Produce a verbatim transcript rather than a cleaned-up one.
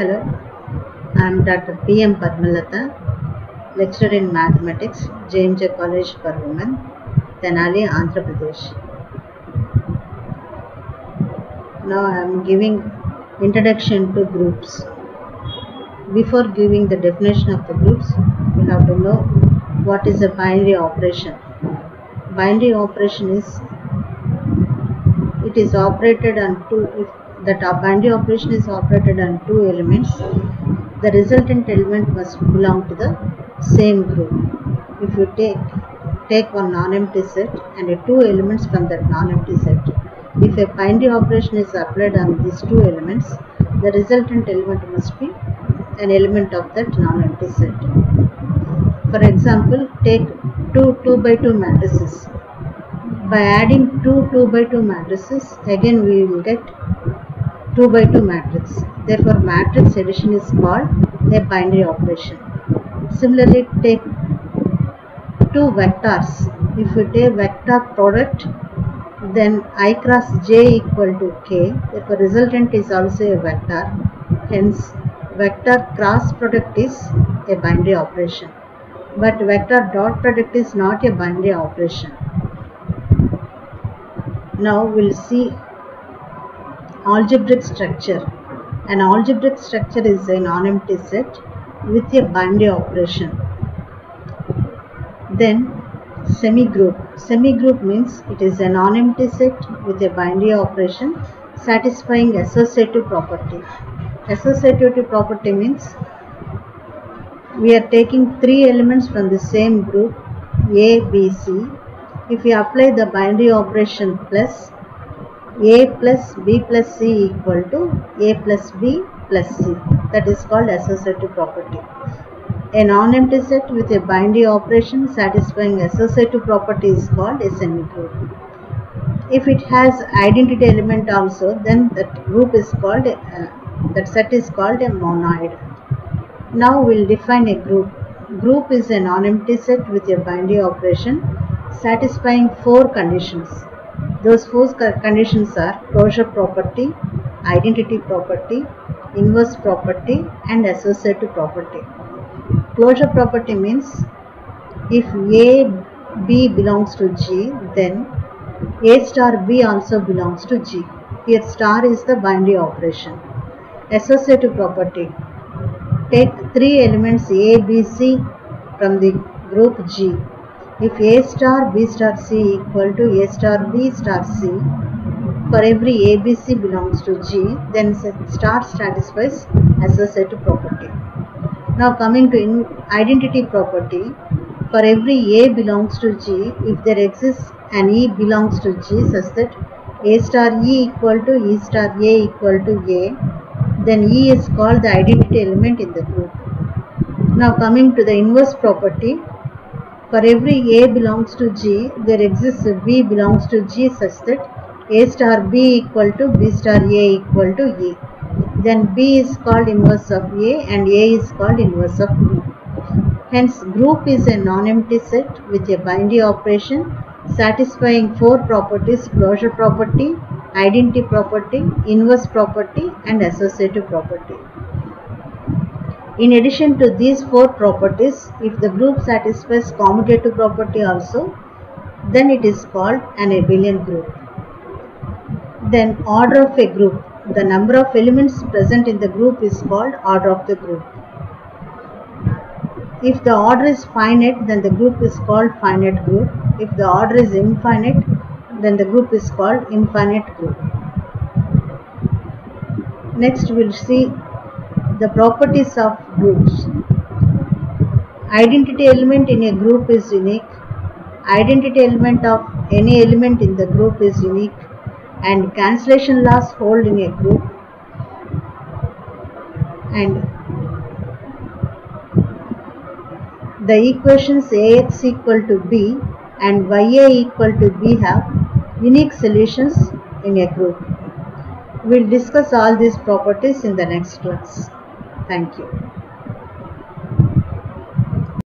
Hello, I am Doctor P M Padmalata, lecturer in mathematics, J M J College for Women, Tenali, Andhra Pradesh. Now I am giving introduction to groups. Before giving the definition of the groups, we have to know what is a binary operation. Binary operation is it is operated on two. If the binary operation is operated on two elements, the resultant element must belong to the same group. If you take take one non-empty set and two elements from that non-empty set, if a binary operation is applied on these two elements, the resultant element must be an element of that non-empty set. For example, take two two by two matrices. By adding two two by two matrices, again we will get two by two matrix. Therefore, matrix addition is called a binary operation. Similarly, take two vectors. If we take vector product, then I cross j equal to k. Therefore, resultant is also a vector. Hence, vector cross product is a binary operation. But vector dot product is not a binary operation. Now we will see algebraic structure. An algebraic structure is a non-empty set with a binary operation. Then semi-group. Semi-group means it is a non-empty set with a binary operation satisfying associative property. Associative property means we are taking three elements from the same group A, B, C. If we apply the binary operation plus, A plus B plus C equal to A plus B plus C. That is called associative property. A non-empty set with a binary operation satisfying associative property is called a semi-group. If it has identity element also, then that group is called a, uh, that set is called a monoid. Now we will define a group. Group is a non-empty set with a binary operation satisfying four conditions. Those four conditions are closure property, identity property, inverse property, and associative property. Closure property means if A, B belongs to G, then A star B also belongs to G. Here star is the binary operation. Associative property. Take three elements A, B, C from the group G. If A star B star C equal to A star B star C, for every A B C belongs to G, then star satisfies associative property. Now coming to identity property, for every A belongs to G, if there exists an E belongs to G such that A star E equal to E star A equal to A, then E is called the identity element in the group. Now coming to the inverse property, for every A belongs to G, there exists a B belongs to G such that A star B equal to B star A equal to E. Then B is called inverse of A and A is called inverse of B. Hence, group is a non-empty set with a binary operation satisfying four properties: closure property, identity property, inverse property, and associative property. In addition to these four properties, if the group satisfies commutative property also, then it is called an abelian group. Then order of a group. The number of elements present in the group is called order of the group. If the order is finite, then the group is called finite group. If the order is infinite, then the group is called infinite group. Next we will see the properties of groups. Identity element in a group is unique. Identity element of any element in the group is unique, and cancellation laws hold in a group. And the equations Ax equal to B and Ya equal to B have unique solutions in a group. We will discuss all these properties in the next class. Thank you.